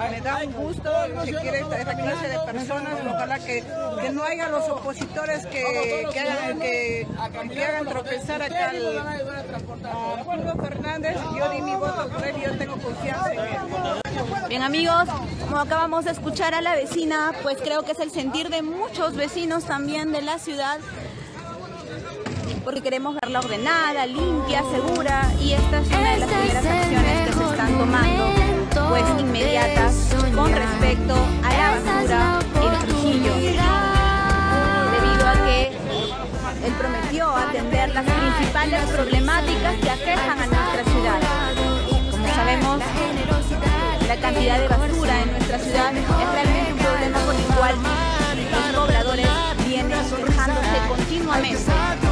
me da un gusto que quiere esta clase de personas. Ojalá que no haya los opositores que hagan tropezar acá a Arturo Fernández. Yo di mi voto por él y yo tengo confianza en él. Bien, amigos, como acabamos de escuchar a la vecina, pues creo que es el sentir de muchos vecinos también de la ciudad, porque queremos verla ordenada, limpia, segura, y esta es una de las primeras acciones que se están tomando, pues inmediatas, con respecto a la basura en Trujillo, debido a que él prometió atender las principales problemáticas que aquejan a nuestra ciudad. Como sabemos, la cantidad de basura en nuestra ciudad es realmente un problema por el cual los pobladores vienen quejándose continuamente.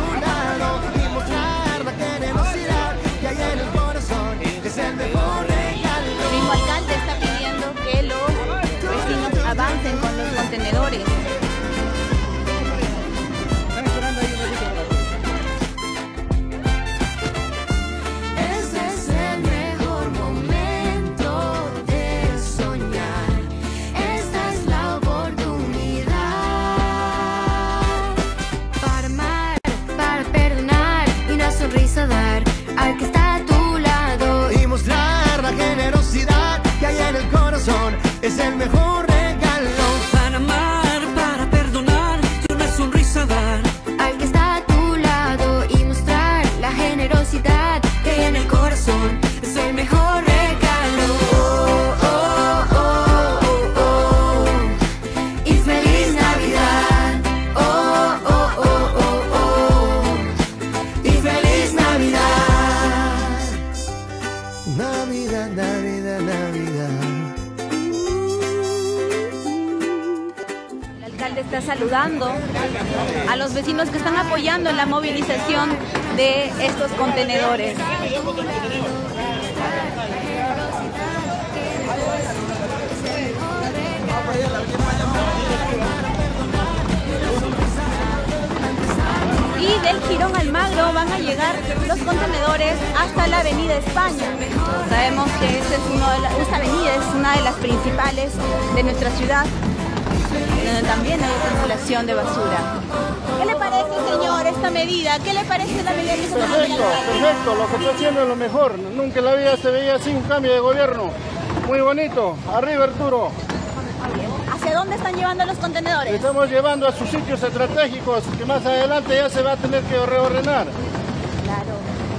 El mismo alcalde está pidiendo que los vecinos avancen con los contenedores. Al que está a tu lado y mostrar la generosidad que hay en el corazón es el mejor regalo. Para amar, para perdonar y una sonrisa dar. Al que está a tu lado y mostrar la generosidad que hay en el corazón es el mejor regalo. Oh, oh, oh, oh, oh. Y feliz Navidad. Oh, oh, oh, oh, oh. Y feliz Navidad. Navidad, Navidad, Navidad. El alcalde está saludando a los vecinos que están apoyando en la movilización de estos contenedores. Y del Jirón Almagro van a llegar los contenedores hasta la Avenida España. Sabemos que esta avenida es una de las principales de nuestra ciudad, donde también hay acumulación de basura. ¿Qué le parece, señor, esta medida? ¿Qué le parece la medida que se toma? Perfecto, lo que está haciendo es lo mejor. Nunca en la vida se veía así un cambio de gobierno. Muy bonito. Arriba, Arturo. ¿Hacia dónde están llevando los contenedores? Estamos llevando a sus sitios estratégicos que más adelante ya se va a tener que reordenar. Claro.